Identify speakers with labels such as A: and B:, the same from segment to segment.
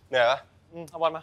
A: เหนื่อยปะ
B: เอาบอลมา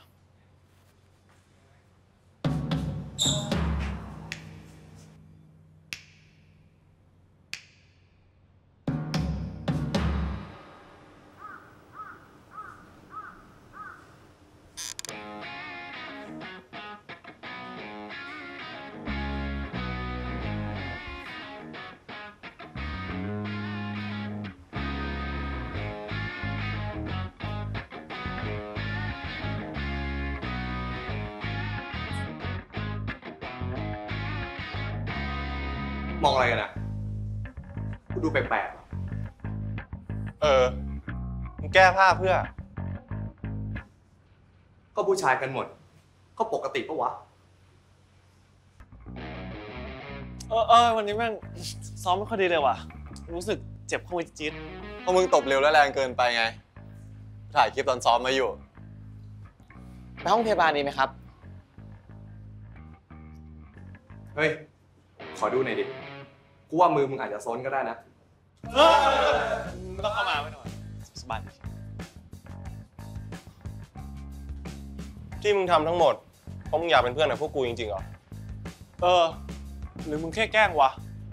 C: มองอะไรกันอ่ะกูดูแปลก
A: มึงแก้ผ้าเพื่อ
C: ก็ผู้ชายกันหมดก็ปกติปะวะ
B: วันนี้แม่งซ้อมไม่ค่อยดีเลยว่ะรู้สึกเจ็บข้อมือจี๊ด
A: เพราะมึงตบเร็วและแรงเกินไปไงถ่ายคลิปตอนซ้อมมาอยู่
B: ไปห้องพยาบาลดีไหมครับ
C: เฮ้ยขอดูหน่อยดิกูว่ามือมึงอาจจะซนก็ได้นะ
B: ไม่ต้องเข้ามาไม่ต้องมาสบาย
A: ที่มึงทำทั้งหมดเพราะมึงอยากเป็นเพื่อนกับพวกกูจริงๆเหรอ
B: หรือมึงแค่แกล้งวะ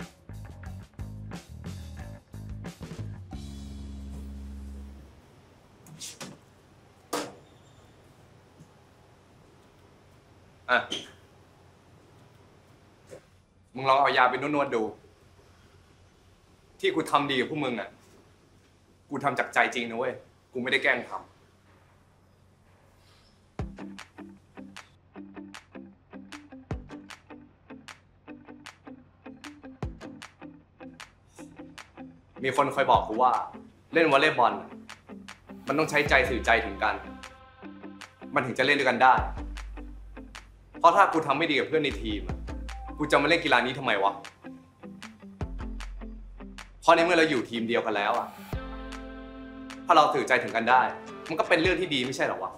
C: มึงลองเอายาไปนวดๆดูที่กูทำดีกับพวกมึงอ่ะกูทำจากใจจริงนะเว้ยกูไม่ได้แกล้งทำมีคนคอยบอกกูว่าเล่นวอลเลย์บอลมันต้องใช้ใจสื่อใจถึงกันมันถึงจะเล่นด้วยกันได้เพราะถ้ากูทำไม่ดีกับเพื่อนในทีมกูจะมาเล่นกีฬานี้ทำไมวะเพราะในเมื่อเราอยู่ทีมเดียวกันแล้วอะถ้าเราสื่อใจถึงกันได้มันก็เป็นเรื่องที่ดีไม่ใช่หรอวะ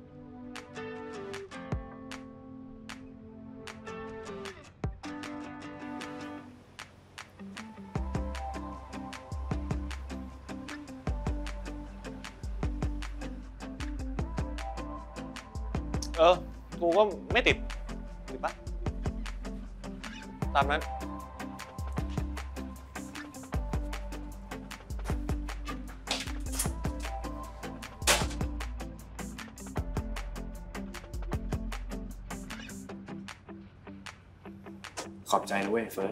B: กูก็ไม่ติดปะตามนั้น
C: ขอบใจนะเว้ยเฟิร์ส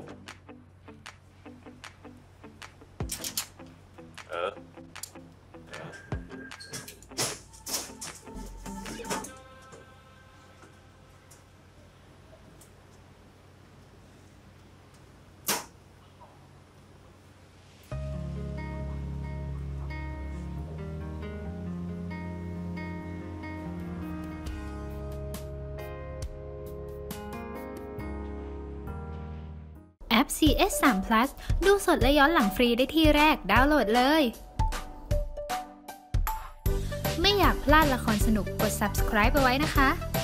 D: แอป CS3 Plus ดูสดและย้อนหลังฟรีได้ที่แรกดาวน์โหลดเลย ไม่อยากพลาดละครสนุกกด subscribe ไปไว้นะคะ